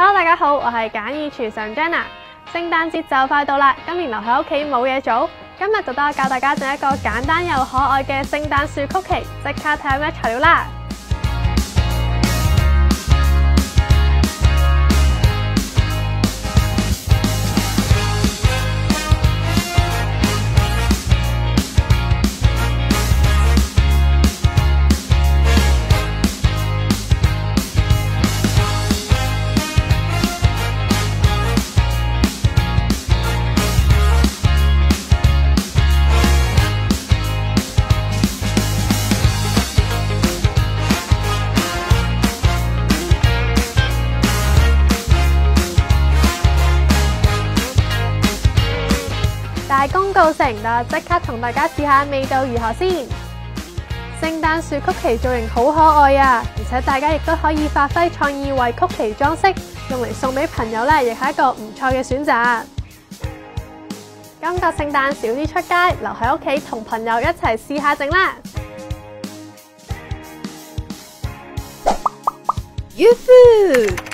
Hello， 大家好，我係簡易廚神 Jenna。聖誕節就快到啦，今年留喺屋企冇嘢做，今日就等我教大家整一個簡單又可愛嘅聖誕樹曲奇，即刻睇下咩材料啦！大功告成，就即刻同大家試下味道如何先。聖誕樹曲奇造型好可愛啊，而且大家亦都可以發揮創意為曲奇裝飾，用嚟送俾朋友呢，亦係一個唔錯嘅選擇。今個聖誕少啲出街，留喺屋企同朋友一齊試下整啦。 Yoo-hoo!